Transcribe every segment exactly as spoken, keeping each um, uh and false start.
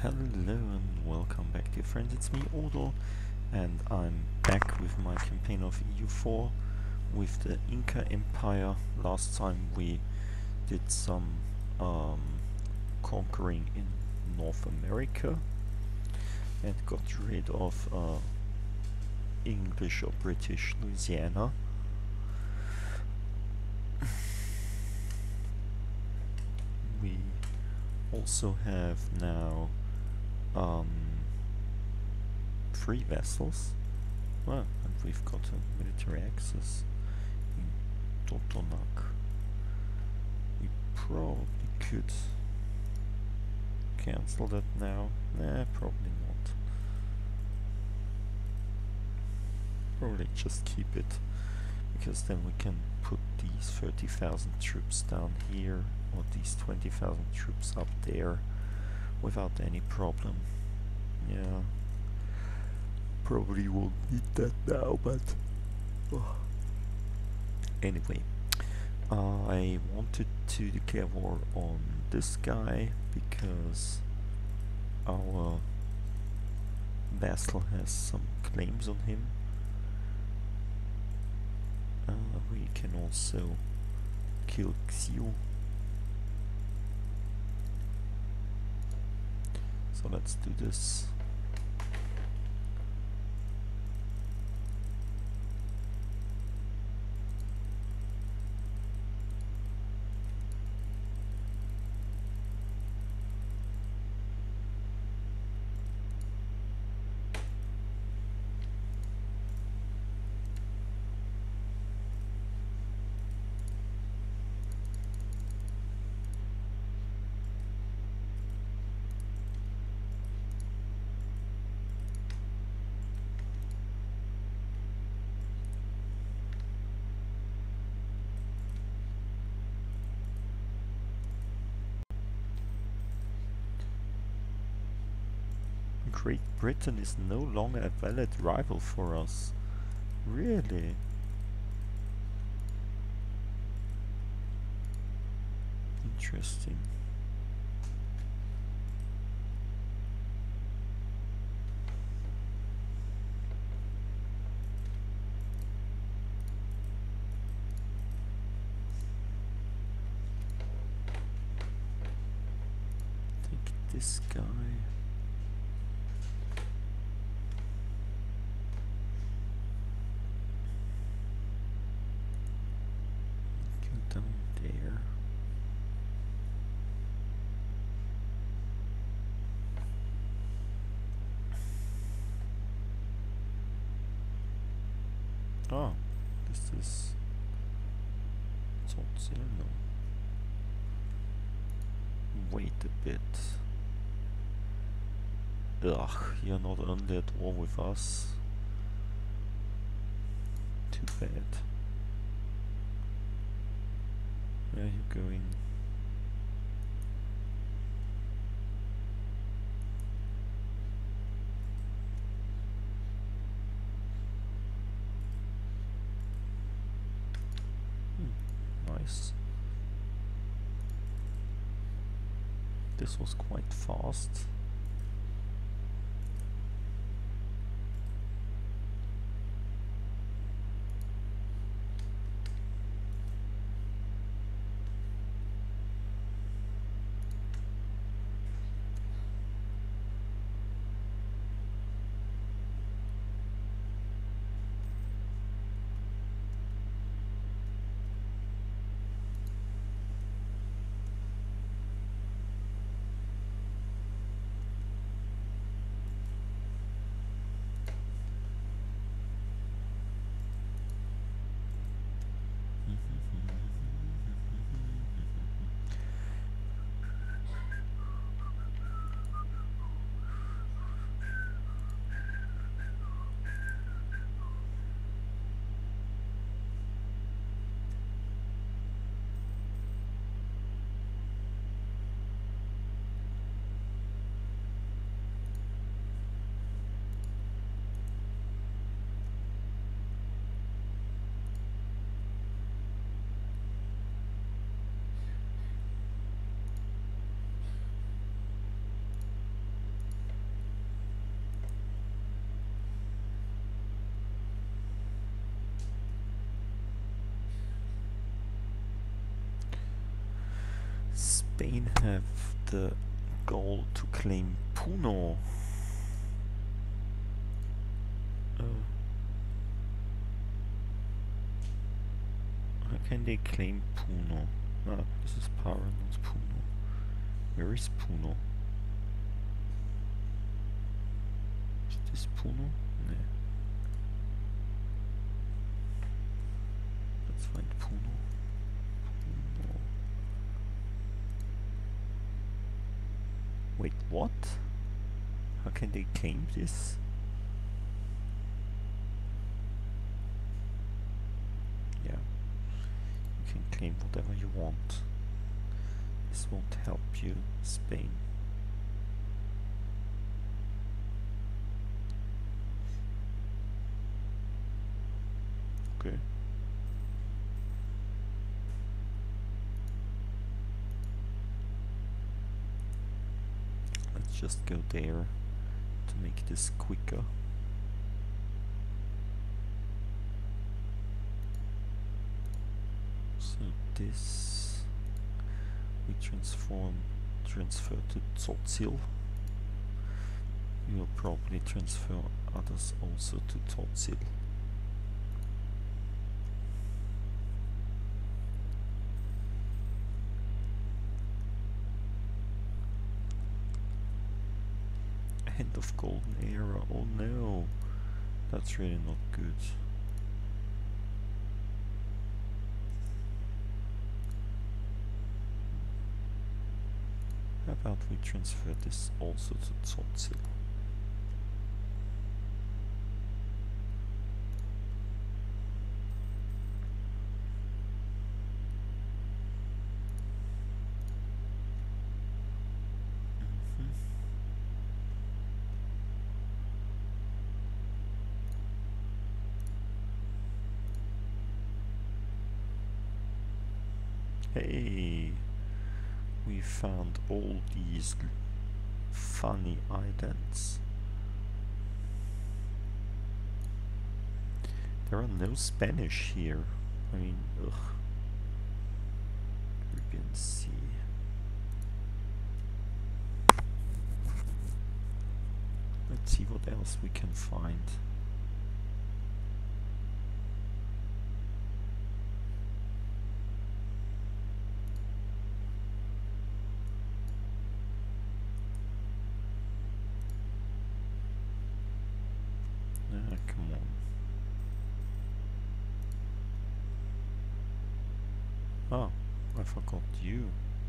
Hello and welcome back, dear friends. It's me, Odo, and I'm back with my campaign of E U four with the Inca Empire. Last time we did some um, conquering in North America and got rid of uh, English or British Louisiana. We also have now um, three vessels. Well, and we've got a military access in Totonac. We probably could cancel that now. Nah, probably not. Probably just keep it, because then we can put these thirty thousand troops down here, or these twenty thousand troops up there, without any problem. Yeah. Probably won't need that now, but oh. Anyway, uh, I wanted to declare war on this guy because our vassal has some claims on him. Uh, we can also kill Xiu. So let's do this. Great Britain is no longer a valid rival for us. Really? Interesting. Take this guy. Go down there. Oh, this is Totzino. Wait a bit. Ugh, you're not only at war with us. Too bad. Where are you going? Hmm, nice. This was quite fast. Spain have the goal to claim Puno? Uh, how can they claim Puno? Ah, this is Para, not Puno. Where is Puno? Is this Puno? No. Let's find Puno. Puno. Wait, what? How can they claim this? Yeah. You can claim whatever you want. This won't help you, Spain. Okay. Let's just go there to make this quicker. So this we transform transfer to Tzotzil. We will probably transfer others also to Tzotzil. End of golden era. Oh no, that's really not good. How about we transfer this also to Tzotzil? Hey, we found all these funny islands. There are no Spanish here. I mean, ugh. Caribbean Sea. Let's see what else we can find. Ah, come on. Oh, I forgot you.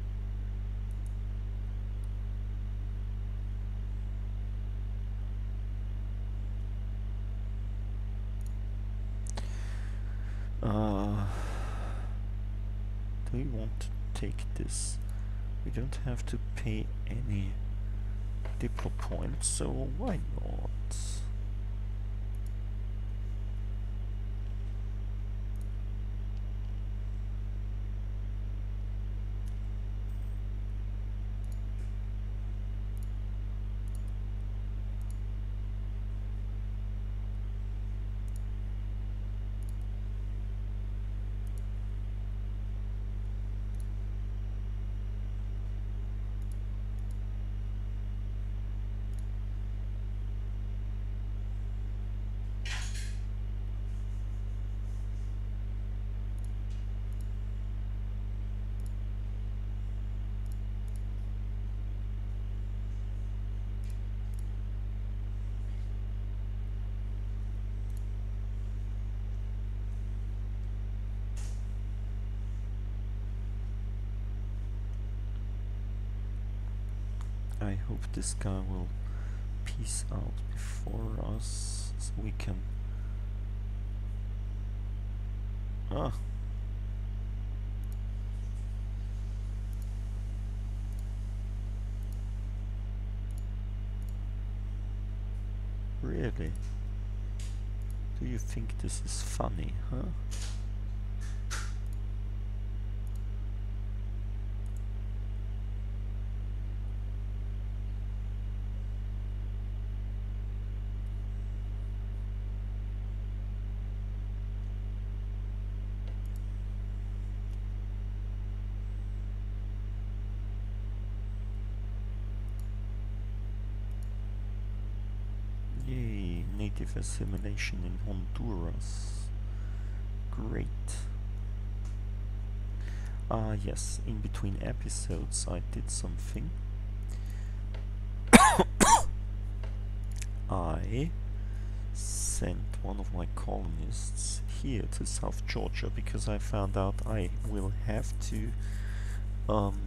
Uh, do we want to take this? We don't have to pay any diplo points, so why not? I hope this guy will peace out before us, so we can... Ah! Really? Do you think this is funny, huh? Yay, native assimilation in Honduras. Great. Ah yes, in between episodes I did something. I sent one of my colonists here to South Georgia because I found out I will have to um,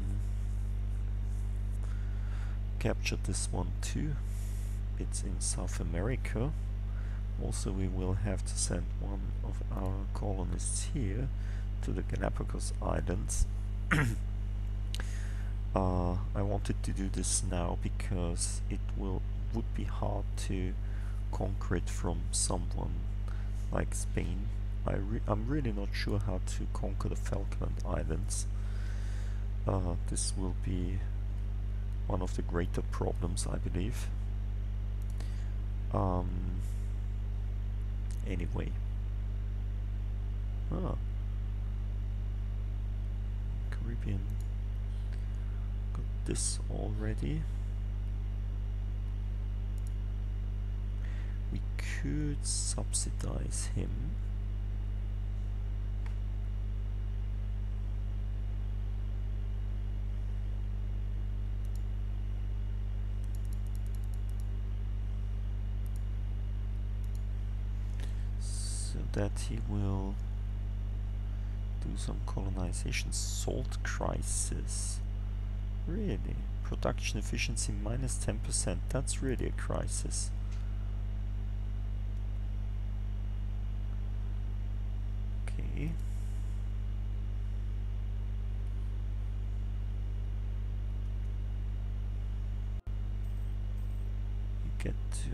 capture this one too. It's in South America. Also, we will have to send one of our colonists here to the Galapagos Islands. uh, I wanted to do this now because it will would be hard to conquer it from someone like Spain. I re I'm really not sure how to conquer the Falkland Islands. Uh, this will be one of the greater problems, I believe. Um, anyway. Ah. Caribbean. Got this already. We could subsidize him. So that he will do some colonization. Salt crisis. Really? Production efficiency minus ten percent. That's really a crisis. Okay. You get to...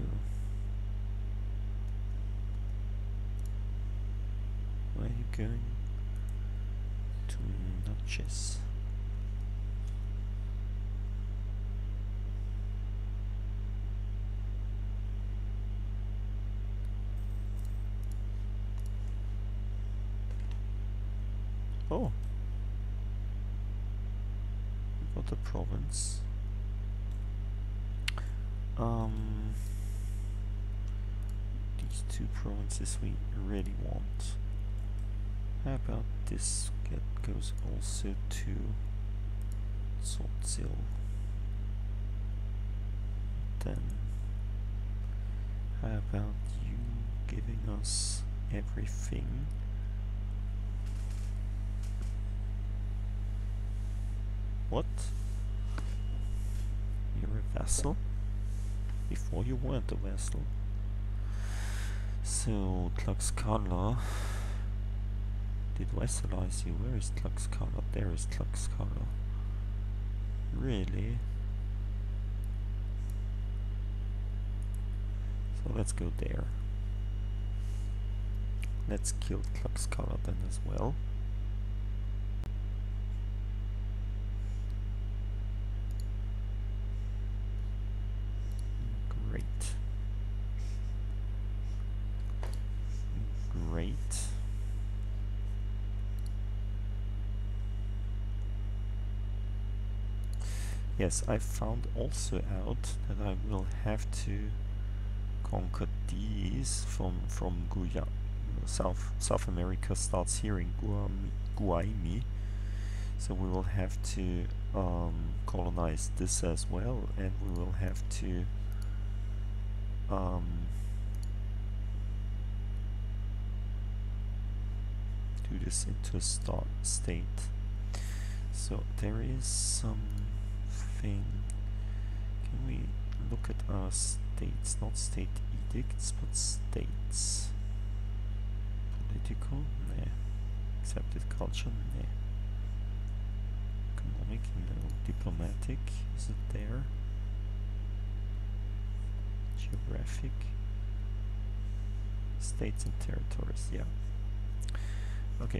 Where are you going? To Natchez. Oh, we got a province. Um, these two provinces we really want. How about this get goes also to Saltzil? Then how about you giving us everything? What? You're a vassal? Before you weren't a vassal. So, Tlaxcala did vassalize you. Where is Tlaxcala? There is Tlaxcala. Really? So let's go there. Let's kill Tlaxcala then as well. Great. Yes, I found also out that I will have to conquer these from from Guyana. South South America starts here in Guam, Guaimi, so we will have to um, colonize this as well, and we will have to um, do this into a start state. So there is something. Can we look at our states? Not state edicts, but states. Political? Nah. Accepted culture? Nah. Economic? No. Diplomatic? Is it there? Geographic? States and territories, yeah. Okay.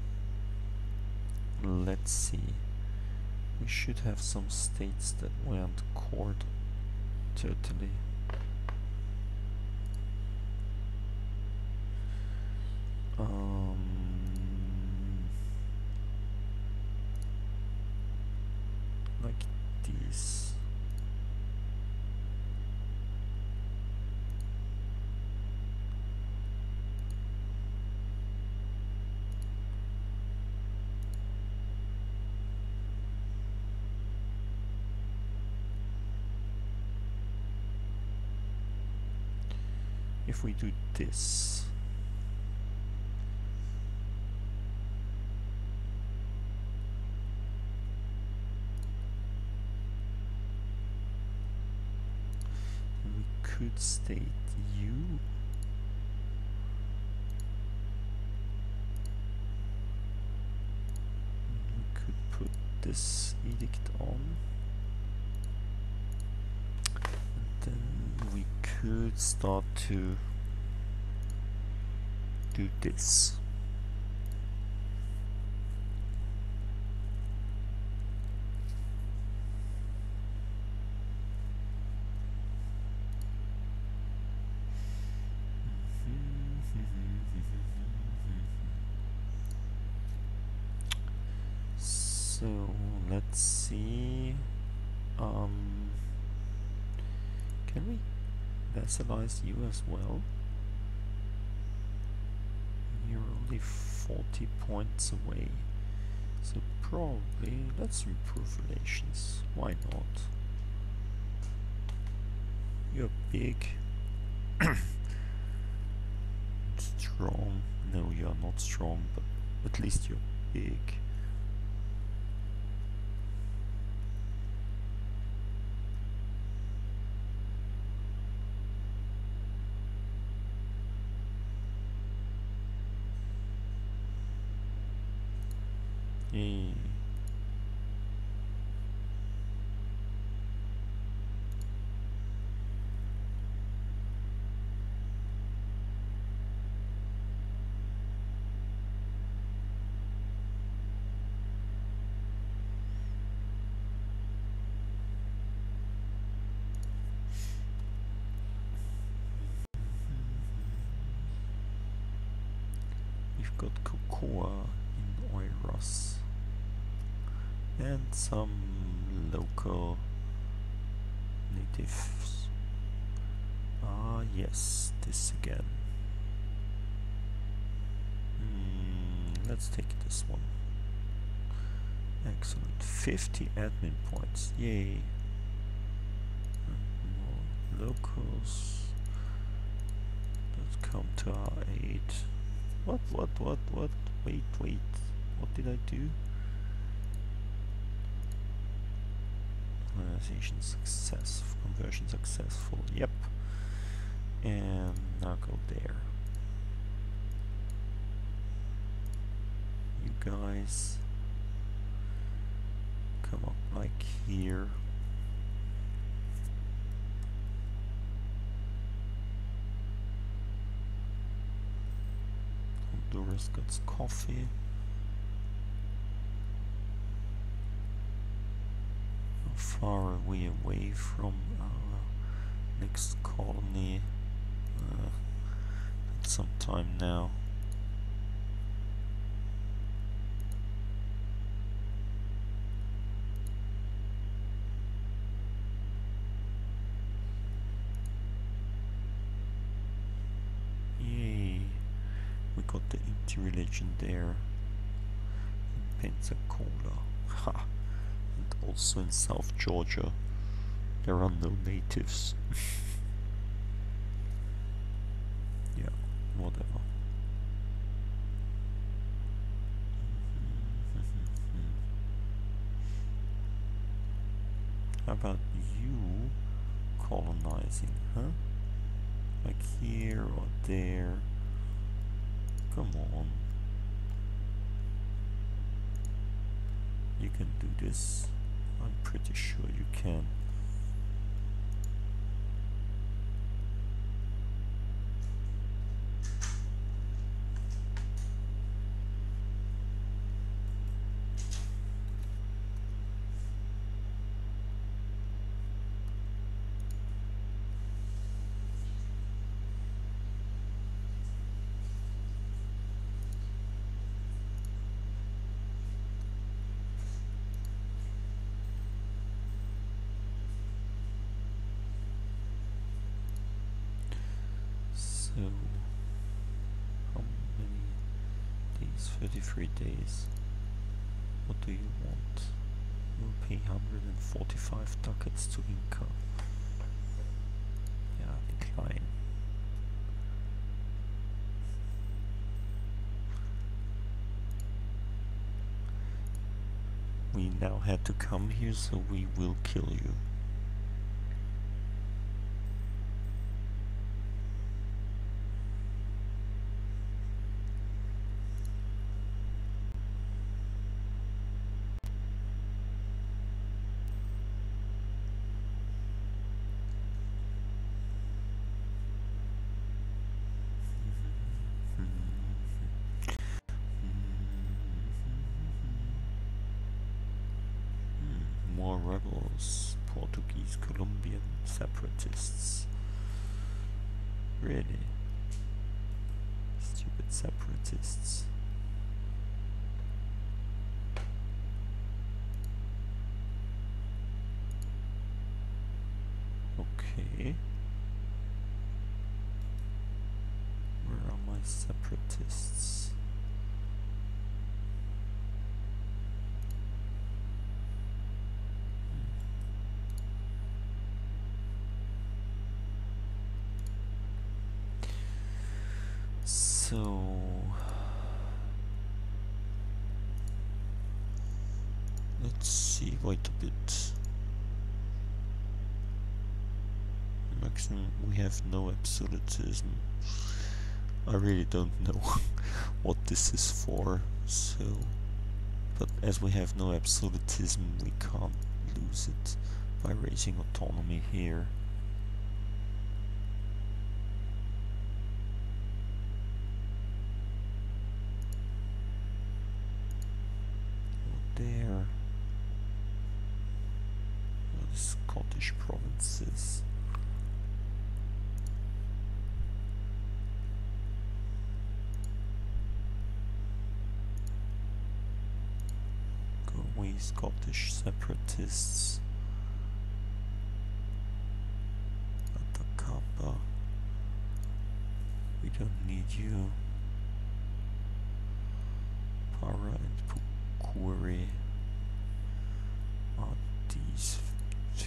Let's see. We should have some states that weren't cored totally. Um, like these. if we do this, we could state U. We could put this edict on. Then we could start to do this. So let's see. Um, Can we vassalize you as well? You're only forty points away. So probably let's improve relations. Why not? You're big. Strong. No, you're not strong, but at least you're big. Yay. We've got cocoa in Oiros. And some local natives. Ah, yes, this again. Mm, let's take this one. Excellent. fifty admin points. Yay. And more locals that come to our aid. What, what, what, what? Wait, wait. What did I do? Organization success, conversion successful, yep. And now go there. You guys come up like here. Honduras got coffee. Far away away from our next colony. Uh, at some time now. Yay! We got the interreligion there in Pensacola. Ha! And also in South Georgia, there are no natives. Yeah, whatever. How about you colonizing, huh? Like here or there? Come on. You can do this. I'm pretty sure you can. So, how many days? thirty-three days. What do you want? We'll pay one hundred forty-five ducats to Inca. Yeah, decline. now had to come here, so we will kill you. More rebels, Portuguese, Colombian separatists. Really? Stupid separatists. Okay. Where are my separatists? So let's see, wait a bit. Maximum, we have no absolutism. I really don't know what this is for, so but as we have no absolutism, we can't lose it by raising autonomy here. There, the Scottish provinces. Go away, Scottish separatists. Atacapa. We don't need you. Para and Pukuri are these two.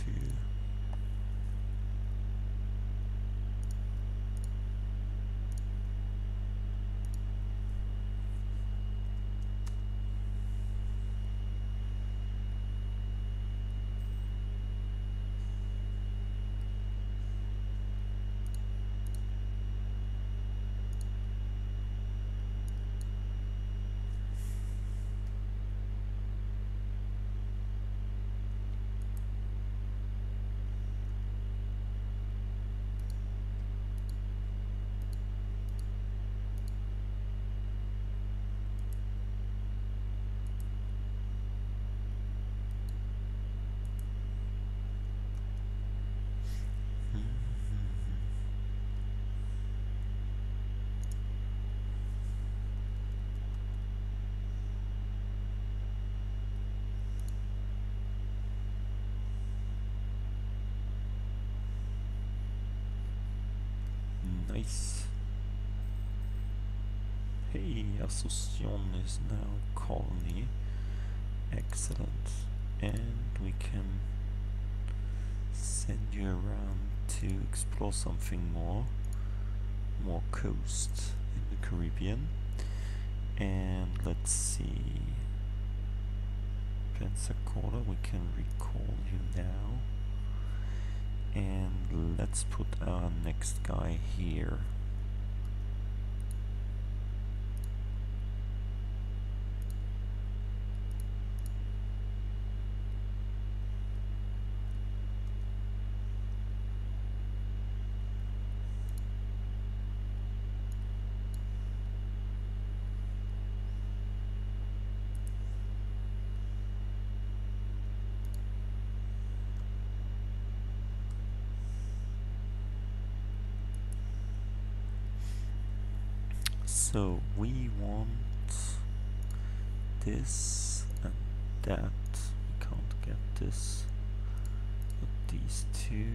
Nice. Hey, Asunción is now colony. Excellent. And we can send you around to explore something more. More coast in the Caribbean. And let's see. Pensacola, we can recall you now. And let's put our next guy here. So we want this and that. We can't get this, but these two.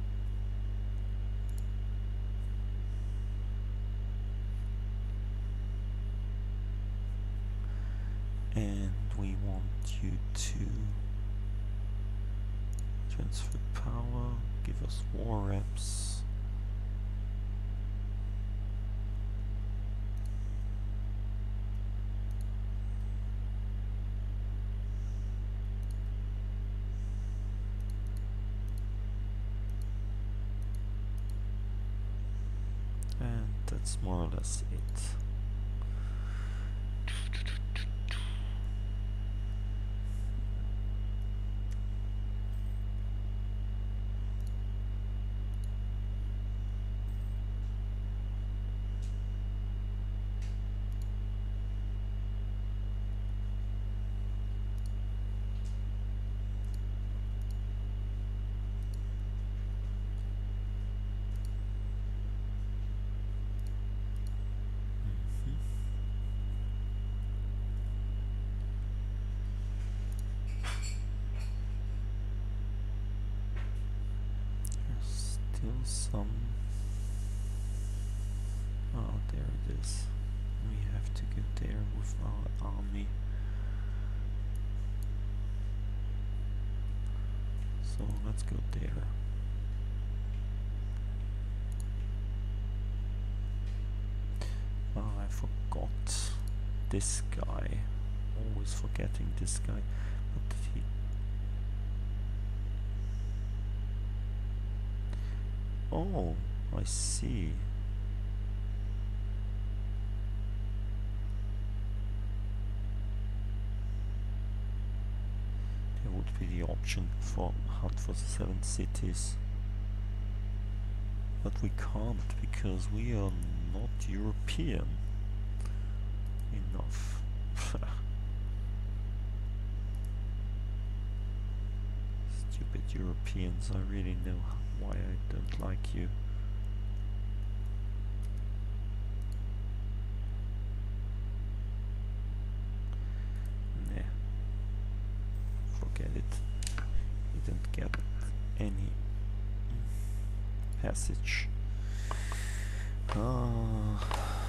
And we want you to transfer power, give us war reps. that's more or less it. Some. Oh, there it is. We have to go there with our army. So let's go there. Oh, I forgot this guy. Always forgetting this guy. But he Oh, I see. There would be the option for hunt for the seven cities. But we can't because we are not European enough. Stupid Europeans, I really know why I don't like you. Nah. Forget it. You don't get any passage. Ah.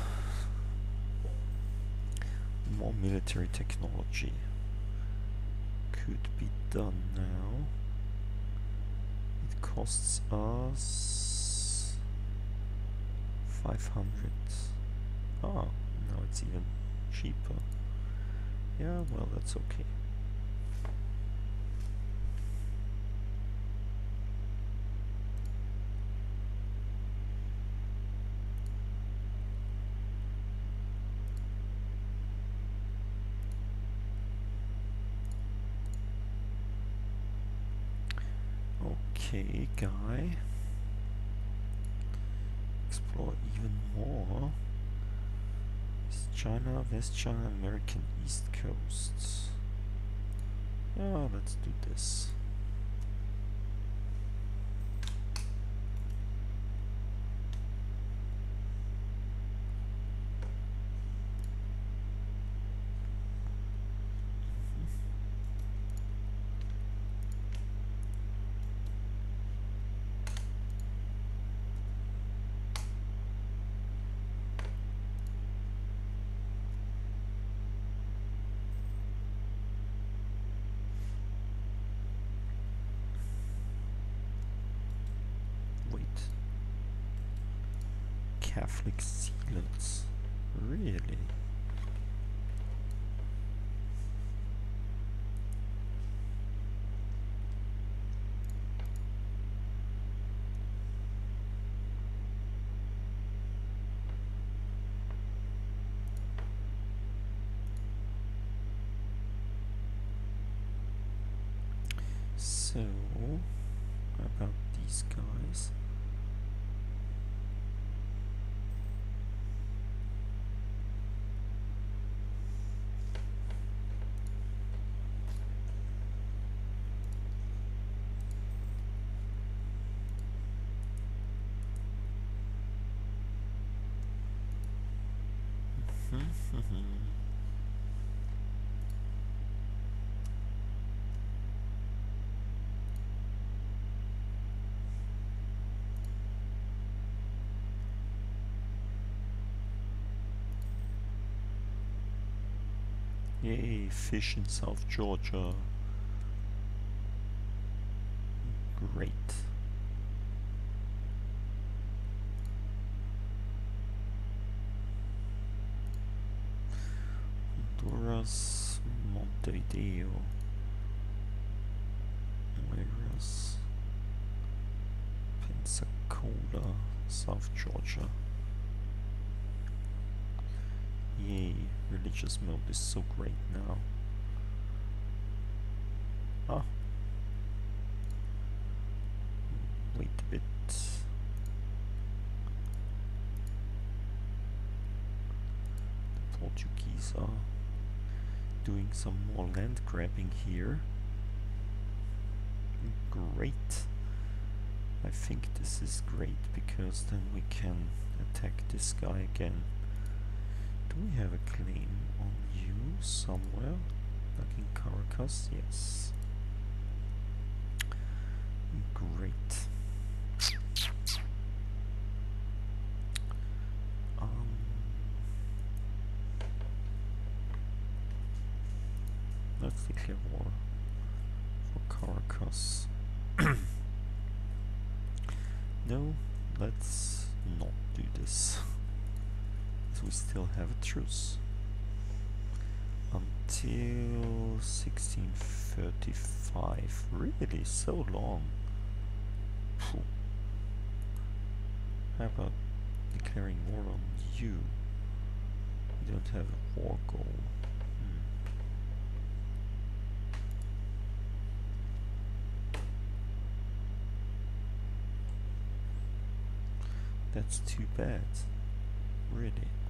More military technology could be done now. It costs us five hundred. Ah, now it's even cheaper. Yeah, well, that's okay. Okay, guy. Explore even more. East China, West China, American East Coast. Yeah, let's do this. Catholic zealots, really? So, about these guys. Yay, fish in South Georgia. Great. Honduras, Montevideo. Whereas Pensacola, South Georgia. Yay, religious mode is so great now. Ah. Wait a bit. The Portuguese are doing some more land grabbing here. Great. I think this is great because then we can attack this guy again. Do we have a claim on you somewhere? Like in Caracas? Yes. Great. Um, let's declare war for Caracas. No, let's not do this. We still have a truce until sixteen thirty-five. Really, so long. Phew. How about declaring war on you? We don't have a war goal. Hmm. That's too bad. Really.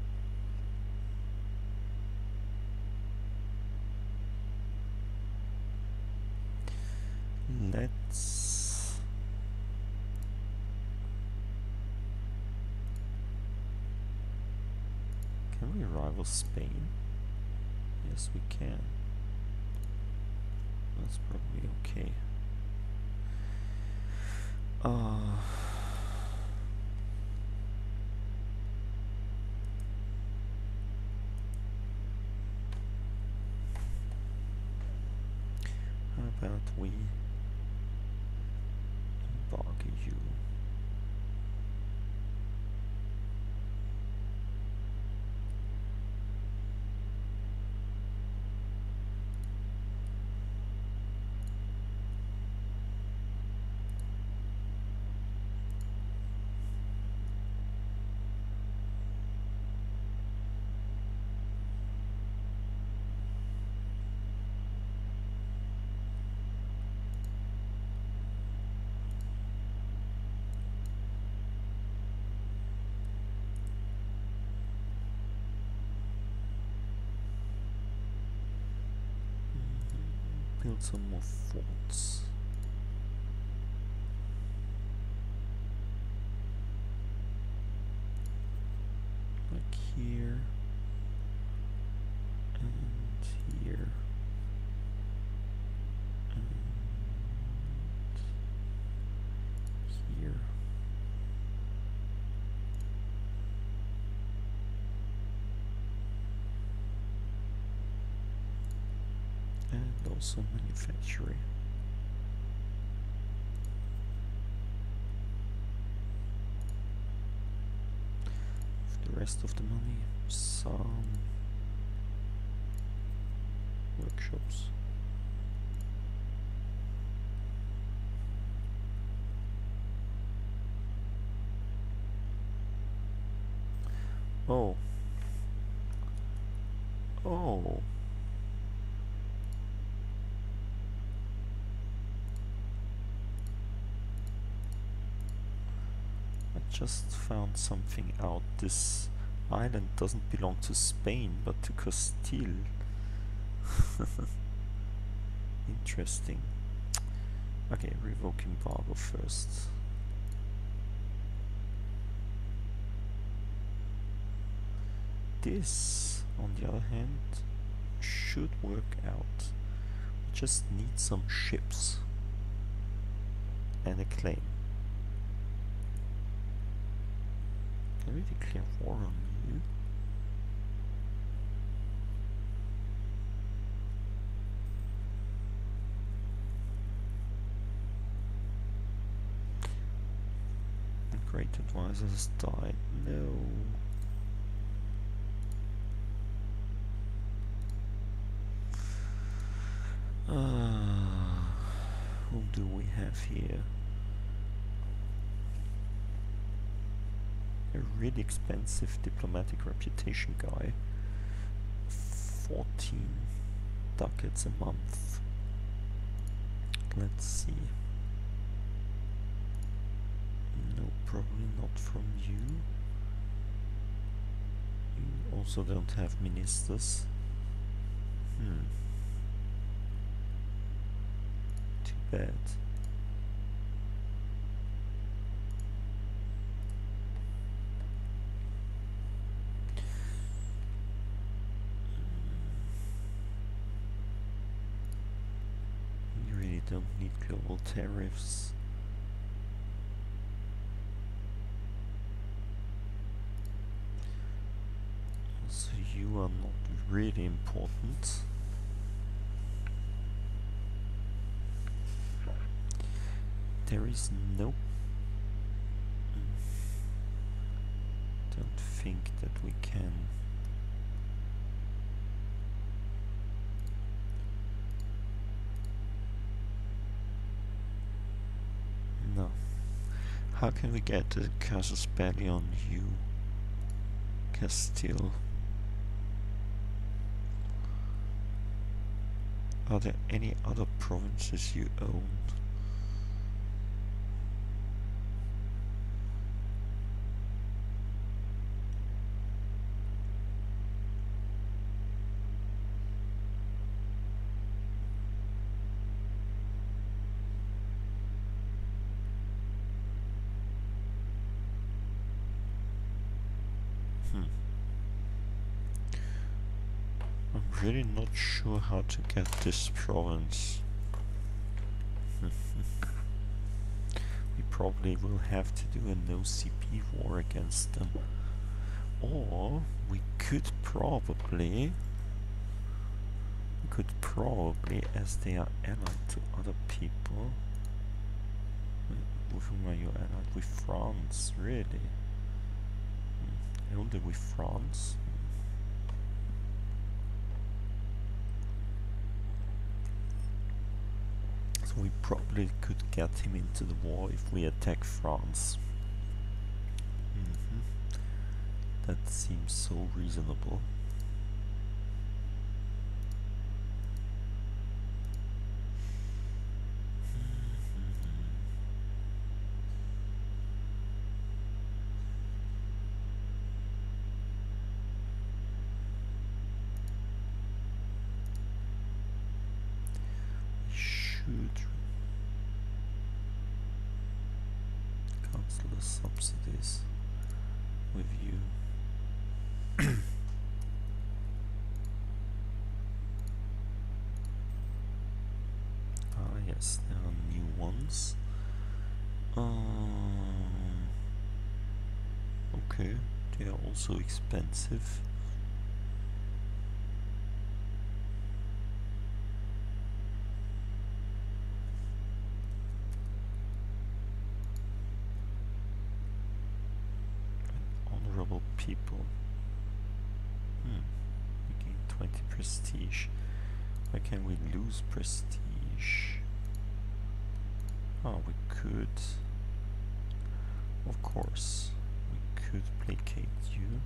Let's can we rival Spain? Yes, we can. That's probably okay. Uh how about we embargo you? Build some more forts. Like here and here and here. And also manufacturing. With the rest of the money, some workshops. Oh. Oh. Just found something out. This island doesn't belong to Spain but to Castile. Interesting. Okay, revoke embargo first. This, on the other hand, should work out. We just need some ships and a claim. Can we declare war on you? The great advisor has died. No. Uh, who do we have here? A really expensive diplomatic reputation guy fourteen ducats a month. Let's see. No, probably not from you. You also don't have ministers. Hmm. Too bad. You really don't need global tariffs. So you are not really important. There is no... don't think that we can... No. How can we get the casus belli on you, Castile? Are there any other provinces you own? I'm really not sure how to get this province. We probably will have to do a no C P war against them. Or we could probably we could probably, as they are allied to other people. With whom are you allied? With France, really? Hmm. Only with France? So we probably could get him into the war if we attack France. Mm-hmm. That seems so reasonable. Councillor subsidies with you. Ah yes, there are new ones. Um, okay, they are also expensive. People. Hmm. We gain twenty prestige. Why can we lose prestige? Oh, we could. Of course, we could placate you.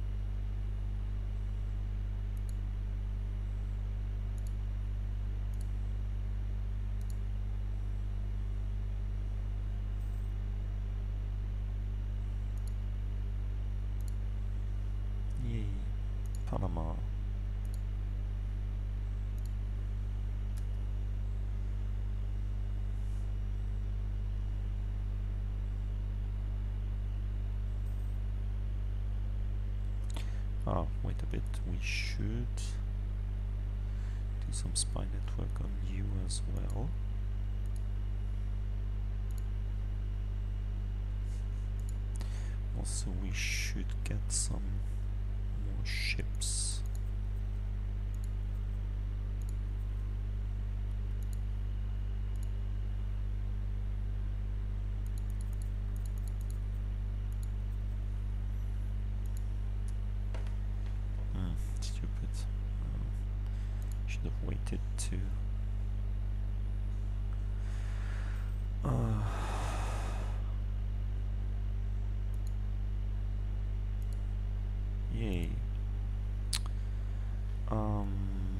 Panama. Ah, wait a bit, we should do some spy network on you as well. Also, we should get some more ships. Hmm, stupid. Um, should have waited to. Uh, Yay. Um,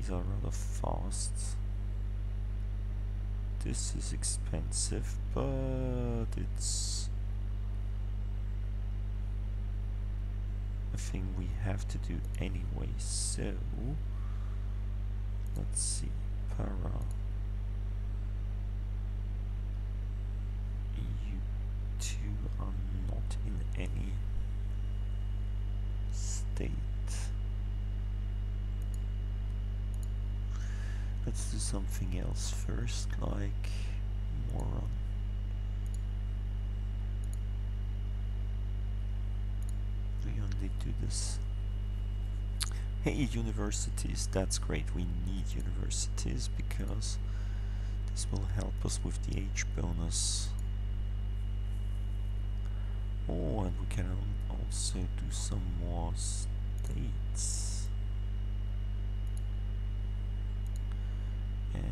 These are rather fast. This is expensive, but it's a thing we have to do anyway, so let's see. Para. You two are not in any state. Let's do something else first, like moron. We only do this. Hey, universities, that's great. We need universities because this will help us with the age bonus. Oh, and we can also do some more states. And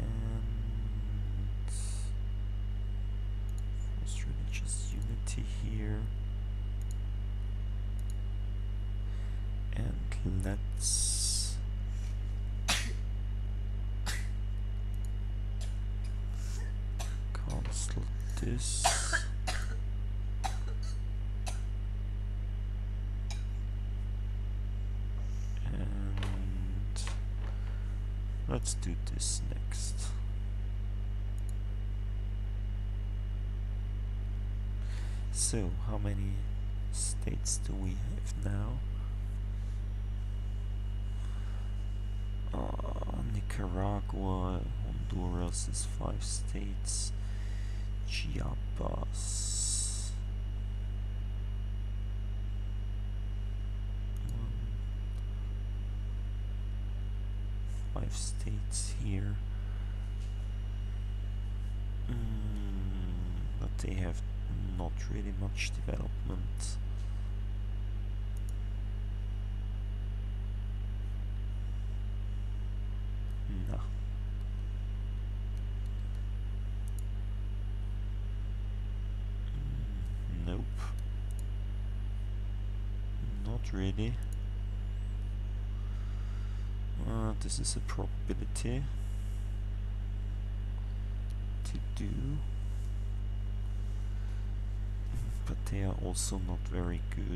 forced religious unity here. And let's cancel this. And let's do this next. So, how many states do we have now? Uh, Nicaragua, Honduras is five states. Chiapas. One, five states here. Mm, but they have not really much development. No. Mm, nope. Not really. Uh, this is a probability to do. But they are also not very good.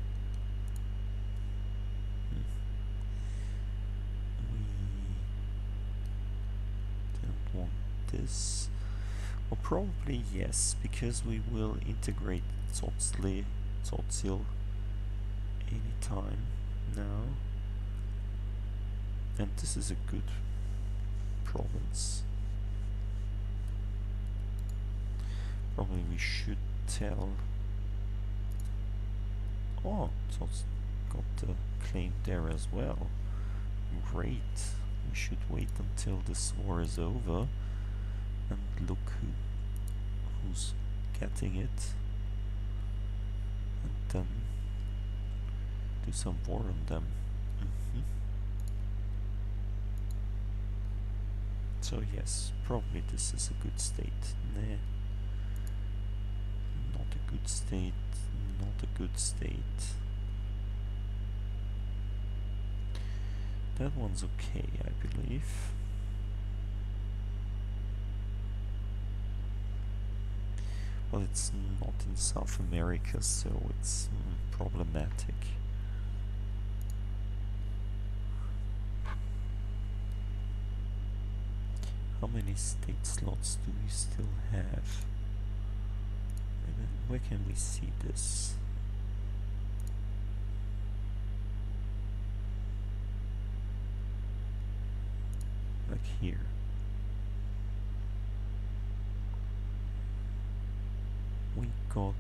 Hmm. We don't want this. Well, probably yes, because we will integrate Tzotzil, Tzotzil anytime now. And this is a good province. Probably we should tell. Oh, Tzotz got the claim there as well. Great. We should wait until this war is over and look who who's getting it, and then do some war on them. Mm-hmm. So yes, probably this is a good state. Nah. Not a good state. Not a good state. That one's okay, I believe. Well, it's not in South America, so it's mm, problematic. How many state slots do we still have? Where can we see this? Like here. We got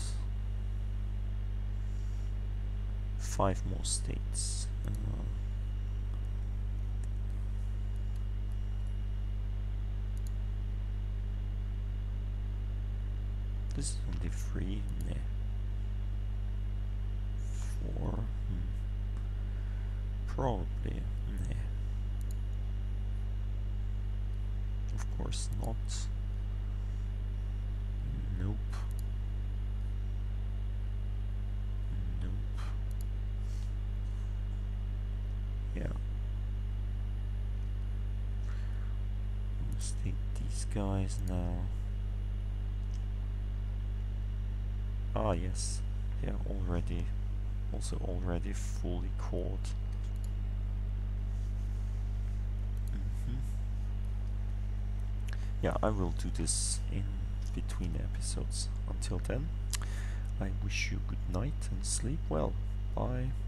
five more states. Uh, This is only three, nah. Four, hmm. Probably, nah. Of course not. Nope. Nope. Yeah. these guys now? Ah yes, they're already, also already fully caught. Mm-hmm. Yeah, I will do this in between episodes. Until then, I wish you good night and sleep well. Bye.